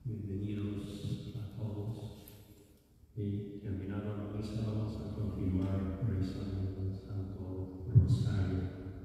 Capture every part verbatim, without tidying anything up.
Bienvenidos a todos. Y terminando la misa vamos a continuar rezando el Santo Rosario.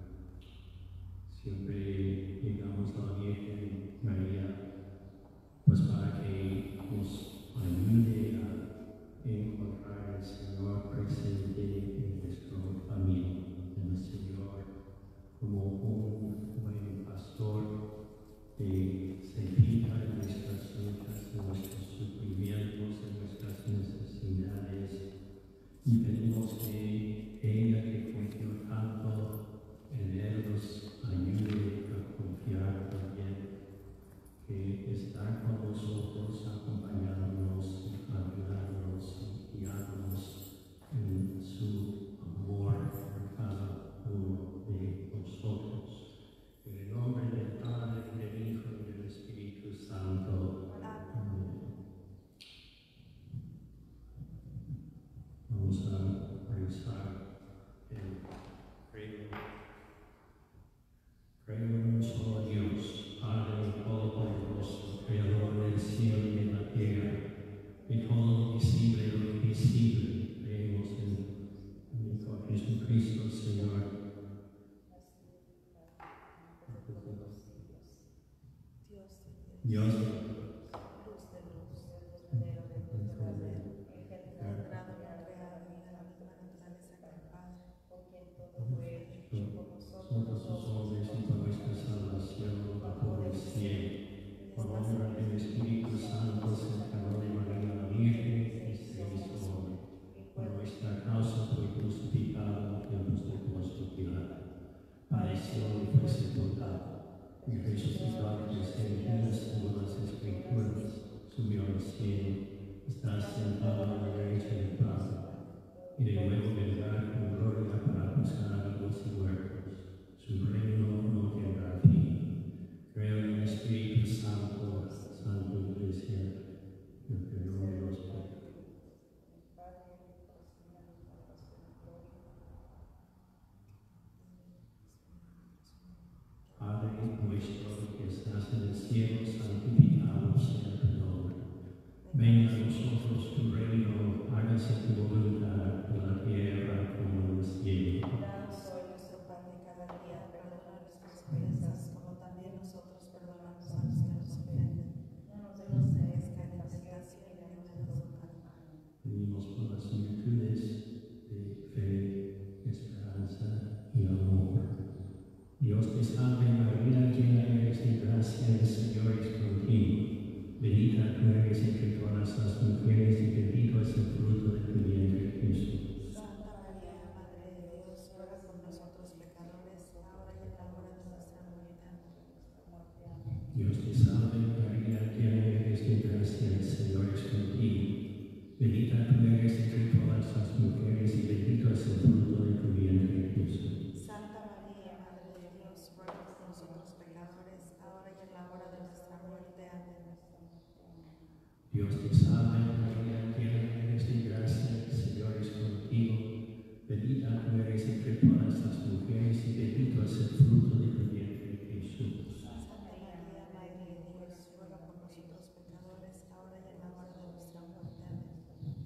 Siempre llegamos a la Virgen María, pues para que nos ayude a encontrar el Señor presente en nuestro camino. El Señor, como un buen pastor, que se fija en nuestras luchas, en nuestros sufrimientos, en nuestras necesidades, y pedimos que ella, que confió tanto en Él, nos ayude a confiar también, que está con nosotros, acompañándonos, ayudándonos y guiándonos en su amor por cada uno de nosotros. En el nombre del Padre, del Hijo y del Espíritu Santo. Amén. Vamos a rezar el credo. Creo en un solo Dios, Padre Todopoderoso, Creador del cielo y de la tierra, de todo lo visible y lo invisible. Creemos en el Hijo Jesucristo, Señor. Dios de luz, de luz, verdadero, de luz verdadero, engendrado y creado en la misma naturaleza que el Padre, por quien todo fue hecho por nosotros, los hombres y por nuestra salvación, bajo el cielo, por obra del Espíritu Santo, se encarnó de María la Virgen y se hizo hombre. Por nuestra causa fue crucificado en los tiempos de Poncio Pilato. Padeció y fue sepultado, y resucitó al tercer día según las Escrituras, subió al cielo, está sentado a la derecha del Padre, y de nuevo vendrá con gloria para juzgar a vivos y muertos. Su reino no tendrá fin. Creo en el Espíritu Santo, Santa Iglesia, el perdón de los pecados. Padre nuestro que estás en el cielo, santificado sea tu nombre. Venga a nosotros tu reino, hágase tu voluntad en la tierra como en el cielo. Danos hoy nuestro pan de cada día, perdona nuestras ofensas, como también nosotros perdonamos a los que nos ofenden. No nos dejes caer en tentación y líbranos del mal. Pedimos por las virtudes de fe, esperanza y amor. Dios te salve María, llena eres de gracia, el Señor es contigo. Bendita tú eres entre todas las mujeres y bendito es el fruto de tu vientre, Jesús. Santa María, Madre de Dios, ruega por nosotros pecadores, ahora y en la hora de nuestra muerte. Amén. Dios te salve María, llena eres de gracia, el Señor es contigo. Bendita tú eres entre todas las mujeres y bendito es el fruto de tu vientre, Jesús. Santa María, Madre de Dios, ruega por nosotros pecadores, ahora y en la hora de nuestra muerte. Amén. Dios te salve María, llena eres de gracia, el Señor es contigo. Bendita tú eres entre todas las mujeres y bendito es el fruto de tu vientre, Jesús. Santa María, Madre de Dios, ruega por nosotros pecadores, ahora y en la hora de nuestra muerte. Amén.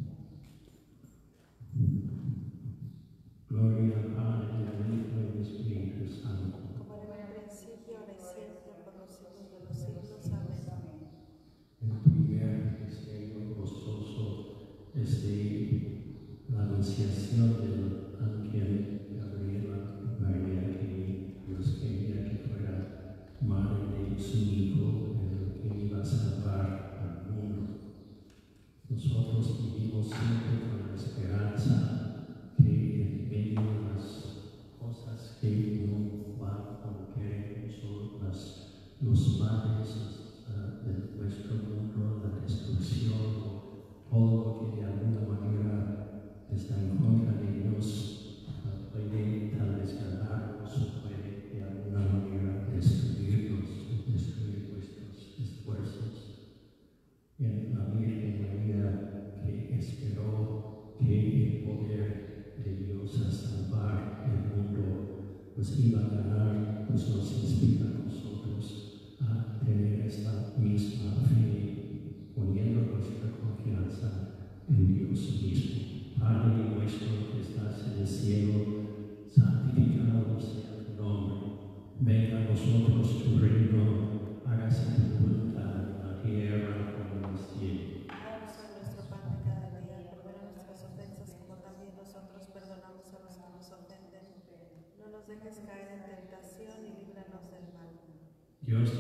Gloria al Padre, al Hijo y al Espíritu Santo. Como era en el principio, ahora y siempre, por los siglos de los siglos. Amén. El primer misterio gozoso es de la anunciación del ángel Gabriel a María, que Dios quería que fuera madre de su Hijo, el que iba a salvar al mundo. Nosotros vivimos siempre con la esperanza que en medio de las cosas que no van como queremos, son las, los males uh, de nuestro mundo, la destrucción, todo lo que de alguna manera está en contra de Dios, uh, puede tal vez ganarnos, puede de alguna manera destruirnos, destruir nuestros esfuerzos. Y en la Virgen María, que esperó que el poder de Dios a salvar el mundo nos iba a ganar, pues nos inspira a nosotros a tener esta misma fe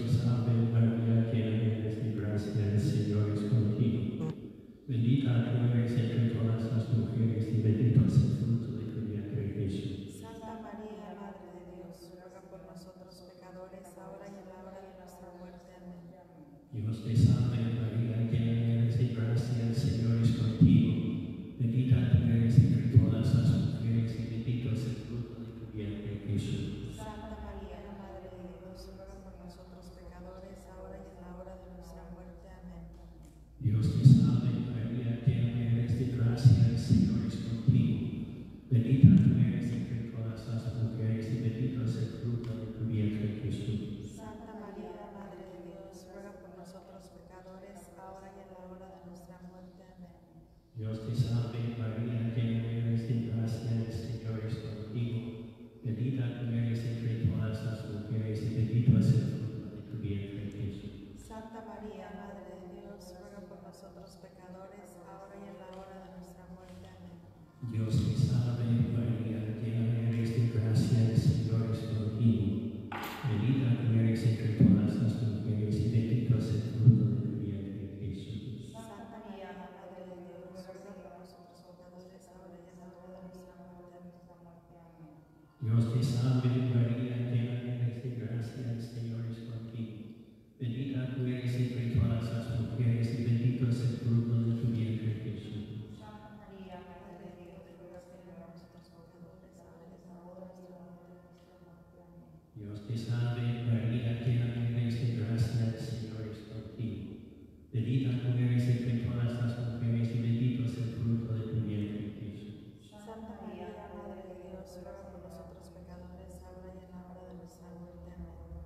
te salve María, llena eres de gracia, el Señor es contigo. Bendita tú eres entre todas las mujeres y bendito es el fruto de tu vientre Jesús. Santa María, Madre de Dios, ruega por nosotros pecadores, ahora y en la hora de nuestra muerte. Amén. Dios te salve María, llena eres de gracia, el Señor es contigo. Bendita tú eres entre todas las mujeres y bendito es el fruto de tu vientre Jesús. Santa María, Madre de Dios, ruega por nosotros pecadores, ahora y en la hora de nuestra muerte. Amén. Dios te salve María, llena eres de gracia, el Señor es contigo. Bendita tú eres entre todas las mujeres y bendito es el fruto de tu vientre Jesús. Santa María, Madre de Dios, ruega por nosotros pecadores, ahora y en la hora de nuestra muerte. Amén. Dios te salve María, llena eres de gracia, el Señor es contigo. Bendita tú eres entre todas las mujeres y bendito es el fruto de tu vientre Jesús. Santa María, Madre de Dios, ruega por nosotros pecadores, ahora y en la hora de nuestra muerte. Amén. Dios te salve María, llena eres de gracia, el Señor es contigo. Bendita tú eres entre todas las mujeres y bendito es el fruto de tu vientre Jesús. Santa María, Madre de Dios, ruega por nosotros pecadores, ahora y en la hora de nuestra muerte. Amén. Dios te salve María, llena eres de gracia, el Señor es contigo. Bendita tú eres entre todas las mujeres y bendito es el fruto de tu vientre Jesús. Santa María, Madre de Dios, ruega por nosotros pecadores, ahora y en la hora de nuestra muerte. Amén. Dios te salve María, llena eres de gracia, el Señor es contigo. Bendita tú eres entre todas las mujeres y bendito es el fruto de tu vientre Jesús. Santa María, Madre de Dios, ruega por nosotros pecadores, ahora y en la hora de nuestra muerte. Amén.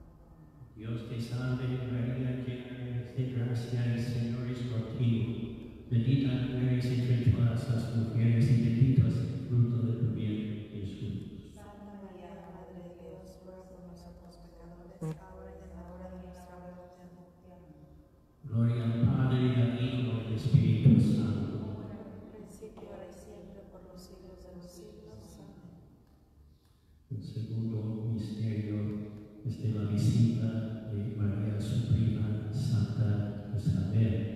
Dios te salve María, llena eres de gracia, el Señor es contigo. Bendita tú eres entre todas las mujeres y bendito es el fruto de tu vientre Jesús. Santa María, Madre de Dios, ruega por nosotros pecadores, ahora y en la hora de nuestra muerte. Amén. Gloria al Padre, y al Hijo, y al Espíritu Santo. Como era en un principio, ahora y siempre, por los siglos de los siglos. Amén. El segundo misterio es de la visita de María a su prima Santa Isabel.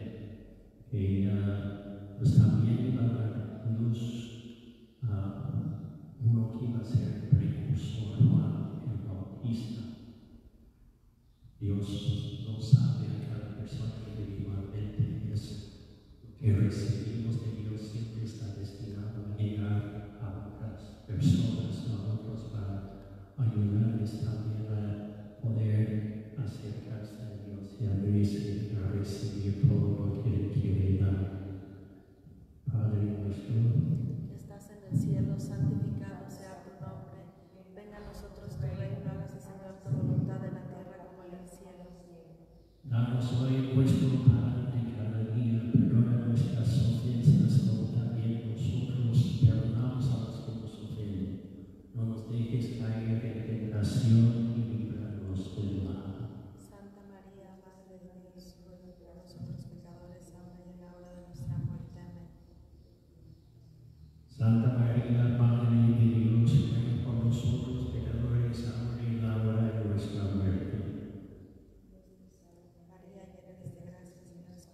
Ella pues también iba a dar luz a uno que iba a ser el precursor, Juan el Bautista. Dios no sabe a cada persona individualmente, es lo que recibimos de Dios siempre está destinado a llegar a otras personas, no a otros, para ayudarles también a poder acercarse a Dios y a recibir, a recibir todo lo que Él quiere dar. Padre nuestro, Que estás en el cielo, santificado sea tu nombre. Venga a nosotros tu reino, hágase, Señor, tu voluntad en la tierra como en el cielo. danos hoy nuestro pan de cada día, perdona nuestras ofensas como también nosotros perdonamos a los que nos ofenden. No nos dejes caer en tentación y líbranos del mal. Santa María, Madre de Dios, ruega por nosotros pecadores, ahora y en la hora de nuestra muerte. Amén. Santa María, Madre de Dios, ruega por nosotros pecadores, ahora y en la hora de nuestra muerte. María, llena eres de gracia, el Señor es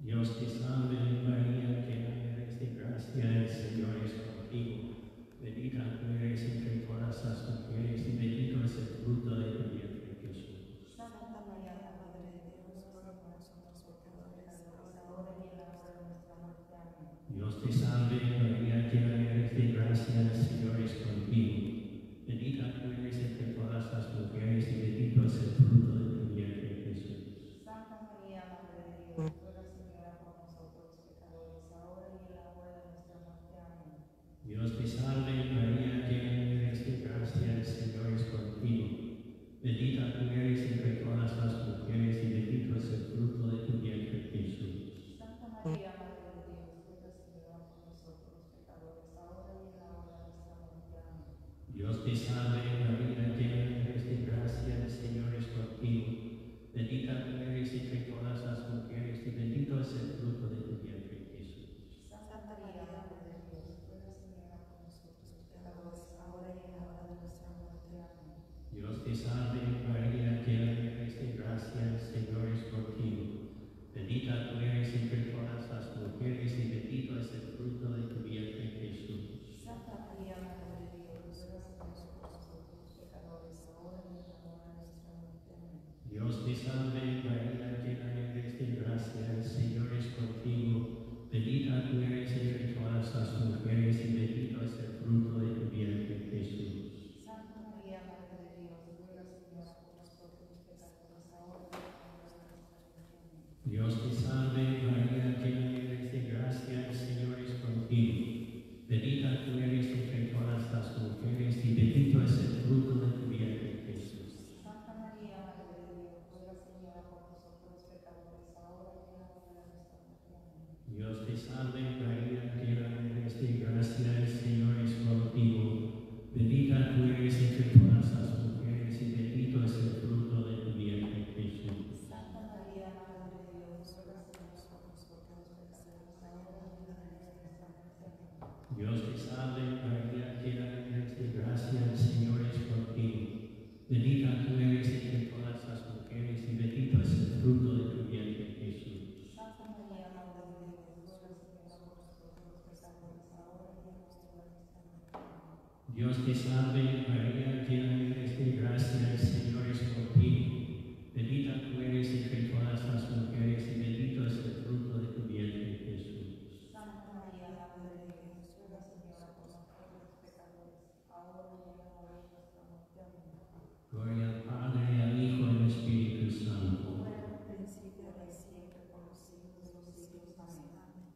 Dios te salve María, llena eres de gracia, el Señor es contigo. Bendita tú eres entre todas las mujeres y bendito es el fruto de tu vientre, Jesús. Santa María, Madre de Dios, ruega por nosotros pecadores, ahora y en la hora de nuestra muerte. Amén. Dios te salve María, llena eres de gracia, el Señor es contigo. Bendita tú eres entre todas las mujeres y bendito es el fruto de tu vientre, Jesús. Santa María, Madre de Dios, ruega Señora por nosotros pecadores, ahora y en la hora de nuestra muerte. Amén. Dios te salve María, llena eres de gracia, el Señor es contigo. Bendita tú eres entre todas las mujeres y bendito es el fruto de tu vientre, Jesús. Santa María, Madre de Dios, ruega Señora por nosotros pecadores, ahora y en la hora de nuestra muerte. Amén. Dios te salve María, llena eres de gracia, el Señor es contigo. Bendita tú eres entre todas las mujeres y bendito es el fruto de tu vientre, Jesús. Santa María, Madre de Dios, ruega Señora por nosotros pecadores, ahora y en la hora de nuestra muerte. Amén. Dios te salve María, llena eres de gracia, el Señor es contigo. Bendita tú eres entre todas las mujeres y bendito es el fruto de tu vientre, Jesús. Santa María, Madre de Dios, ruega por nosotros pecadores, ahora y en la hora de nuestra muerte. Amén. Dios te salve María, llena eres de gracia, el Señor es contigo. Bendita tú eres entre todas las mujeres y bendito es el fruto de tu vientre, Jesús. Santa María, Madre de Dios, ruega Señora por nosotros pecadores, ahora y en la hora de nuestra muerte. Amén. Dios te salve María, llena eres de gracia, el Señor es contigo. Bendita tú eres entre todas las mujeres y bendito es el fruto de tu vientre, Jesús. Santa María, Madre de Dios, ruega Señora por nosotros pecadores, ahora y en la hora de nuestra muerte. Amén. Dios te salve María, llena eres de gracia, el Señor es contigo. Bendita tú eres entre todas las mujeres y bendito es el fruto de tu vientre, Jesús. Santa María, Madre de Dios, ruega por nosotros pecadores, ahora y en la hora de nuestra muerte. Amén. Dios te salve María, llena eres de gracia, el Señor es contigo. Bendita tú eres entre todas las mujeres y bendito es el fruto de tu vientre, Jesús. Santa María, Madre de Dios, ruega Señora por nosotros pecadores, ahora y en la hora de nuestra muerte. Amén. Dios te salve María, llena eres de gracia, el Señor es contigo. Bendita tú eres entre todas las mujeres y bendito es el fruto de tu vientre, Jesús. Santa María, Madre de Dios, ruega Señora por nosotros pecadores, ahora y en la hora de nuestra muerte. Amén. Gloria al Padre, al Hijo y al Espíritu Santo. Como era en el principio, ahora y siempre, por los siglos de los siglos. Amén.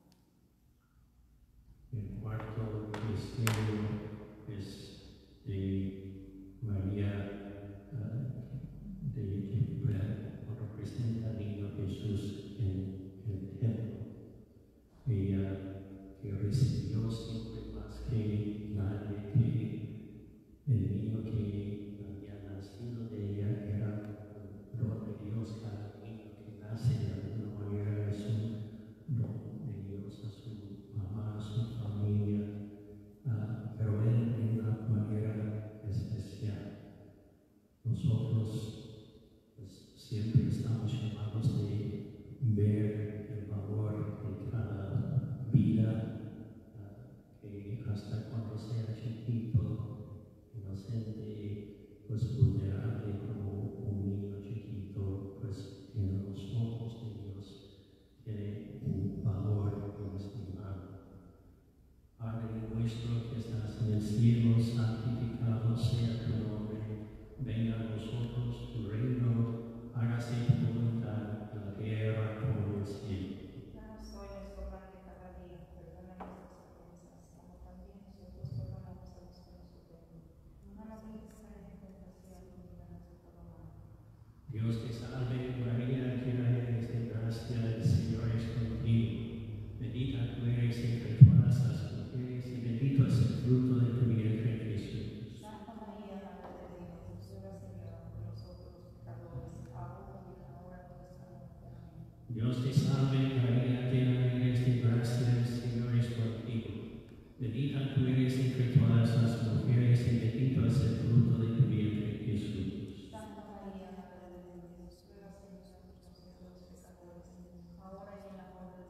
El cuarto misterio es de María, uh, de, de, representa al niño Jesús en el templo. Ella que recibió siempre más que nadie, que el niño que había nacido de ella era un don de Dios. Cada niño que nace de alguna manera es un don de Dios a su mamá, a su familia, uh, pero él de una manera especial. Nosotros pues, siempre estamos llamados de ver el valor de cada vida, uh, que hasta cuando sea chiquito, inocente, pues vulnerable como un niño chiquito, pues en los ojos de Dios tiene un valor inestimable. Padre nuestro que estás en el cielo, santificado sea tu nombre. Venga a nosotros tu reino, hágase tu voluntad en la tierra como en el cielo. Danos hoy nuestro pan de cada día, perdona nuestras ofensas, como también nosotros perdonamos a los que nos ofenden. No nos dejes caer en tentación y líbranos de todo mal. Dios te salve María, llena eres de gracia, el Señor es contigo. Bendita tú eres entre todas las mujeres y bendito es el fruto de tu vientre, Jesús. Santa María, Madre de Dios, ruega Señora por nosotros pecadores, ahora y en la hora de nuestra muerte. Amén. Dios te salve María, llena eres de gracia, el Señor es contigo. Bendita tú eres entre todas las mujeres y bendito es el fruto de tu vientre, Jesús. Santa María, Madre de Dios, ruega Señora por nosotros pecadores, ahora y en la hora de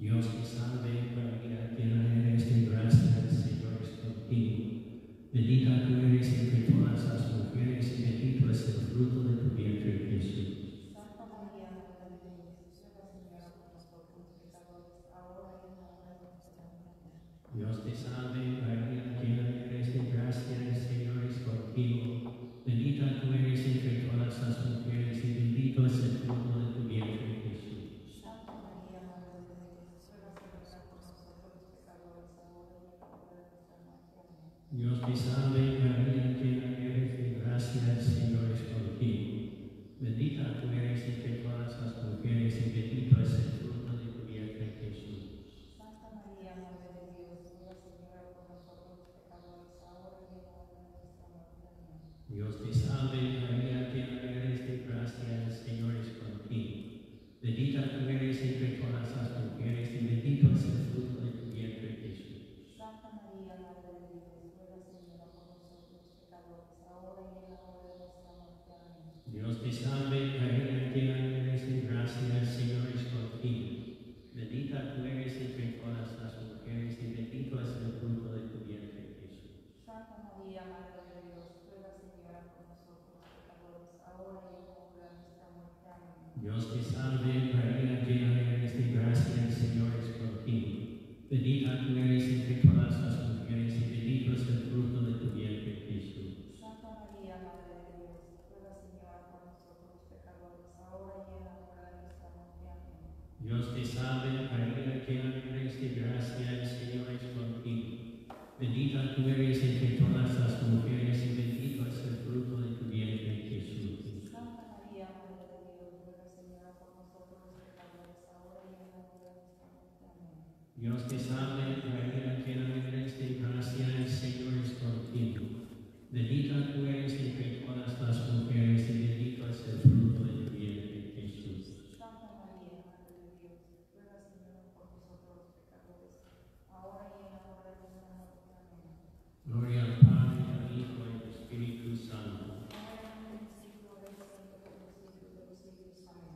Dios te salve María, llena eres de gracia, el Señor es contigo. Bendita tú eres entre todas las mujeres y bendito es el fruto de tu vientre Jesús. Santa María, Madre de Dios, ruega Señora por nosotros pecadores, ahora y en la hora de nuestra muerte. Dios te salve María, llena eres de gracia, el Señor es contigo. Bendita tú eres entre todas las mujeres y bendito es el fruto de tu vientre Jesús. Santa María, Madre de Dios, ruega Señora por nosotros pecadores, ahora y en la hora de nuestra muerte. Amén. Dios te salve María, llena eres de gracia, el Señor es contigo. Bendita tú eres entre todas las mujeres y bendito es el fruto de tu vientre Jesús. Santa María, Madre de Dios, ruega Señora por nosotros pecadores, ahora y en la hora de nuestra muerte. Amén. Dios te salve María, llena eres de gracia, el Señor es contigo. Bendita tú eres entre todas las mujeres y bendito es el fruto de tu vientre Jesús. Santa María, Madre de Dios, ruega Señora por nosotros pecadores, ahora y en la hora de nuestra muerte. Amén. Dios te salve María, llena eres de gracia, el Señor es contigo. Bendita tú eres entre todas las mujeres y bendito es el fruto de tu vientre Jesús. Santa María, Madre de Dios, ruega Señora por nosotros pecadores, ahora y en la hora de nuestra muerte. Amén. Dios te salve María, llena eres de gracia, el Señor es contigo. Bendita tú eres entre todas las mujeres y bendito es el fruto de tu vientre Jesús. Santa María, Madre de Dios, ruega Señora por nosotros pecadores, ahora y en la hora de nuestra muerte. Amén. Dios te salve María, llena eres de gracia, el Señor es contigo. Bendita tú eres entre todas las mujeres y bendito es el fruto de tu vientre Jesús. Santa María, Madre de Dios, ruega Señora por nosotros pecadores, ahora y en la hora de nuestra muerte. Amén. Dios te salve María, llena eres de gracia, el Señor es contigo. Bendita tú eres entre todas las mujeres y bendito es el fruto de tu vientre Jesús. Santa María, Madre de Dios, ruega Señora por nosotros pecadores, ahora y en la hora de nuestra muerte. Amén. Gloria al Padre, al Hijo y al Espíritu Santo. Ahora y en el siglo de los siglos de los siglos de los siglos. Amén.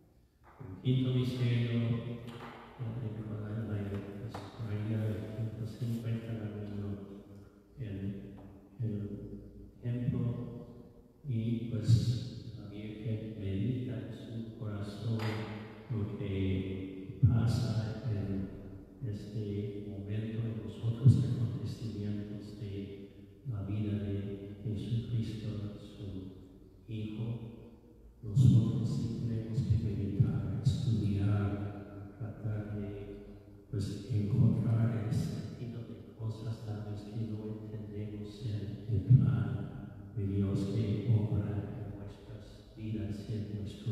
El quinto misterio, recordar la María se encuentra en el templo y pues la Virgen medita en su corazón lo que pasa en este momento en los otros acontecimientos de la vida de Jesucristo, su Hijo. Nosotros sí tenemos que meditar, estudiar, tratar de pues, encontrar el sentido de cosas tal vez que no entendemos en el plan de Dios que obra en nuestras vidas y en nuestro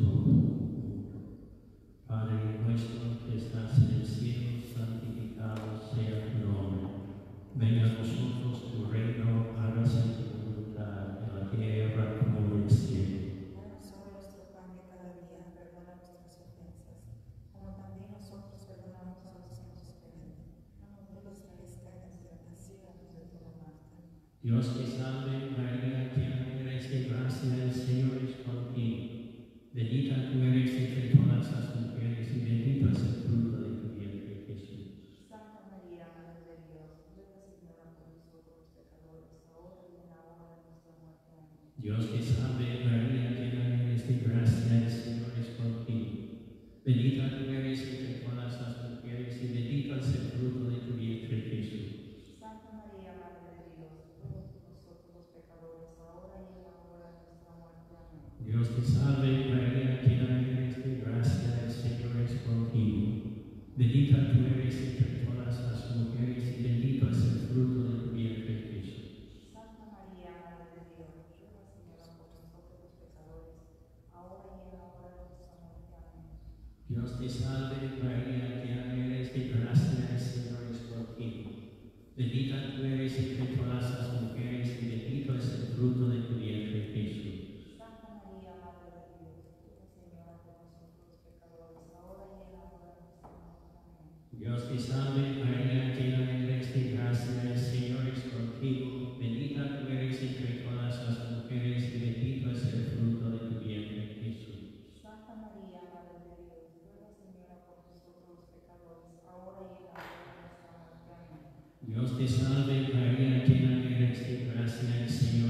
mundo. Padre nuestro que estás en el cielo, santificado sea tu nombre. Venga a nosotros tu reino, hágase tu voluntad en la tierra como en el cielo. Danos hoy nuestro pan de cada día, perdona nuestras ofensas, como también nosotros perdonamos a los que nos ofenden. No nos dejes caer en tentación, pero líbranos del mal. Dios te salve María, llena eres de gracia, el Señor es contigo. Bendita tú eres entre todas las mujeres y bendito es el fruto de tu vientre Jesús. Santa María, Madre de Dios, ruega Señora por nosotros pecadores, ahora y en la hora de nuestra muerte. Amén. Dios te salve María, llena eres de gracia, el Señor es contigo. Bendita tú eres entre todas las mujeres y bendito es el fruto de tu vientre Jesús. Santa María, Madre de Dios, ruega por nosotros los pecadores, ahora y en la hora de nuestra muerte. Amén. Dios te salve María, llena eres de gracia, el Señor es contigo. Bendita tú eres entre todas las mujeres y bendito es el fruto de tu vientre Jesús. Santa María, Madre de Dios, ruega Señora por nosotros los pecadores, ahora y en la hora de nuestra muerte. Amén. Dios te salve María, llena eres de gracia, el Señor es contigo. Bendita tú eres entre todas las mujeres y bendito es el fruto de tu vientre Jesús. Santa María, Madre de Dios, ruega Señora por nosotros los pecadores, ahora y en la hora de nuestra muerte. Amén. Dios te salve María, llena eres de gracia, el Señor es contigo. Bendita tú eres entre todas las mujeres y bendito es el fruto de tu vientre Jesús. Santa María, Madre de Dios, ruega Señora por nosotros los pecadores, Te salve María, llena eres de gracia, el Señor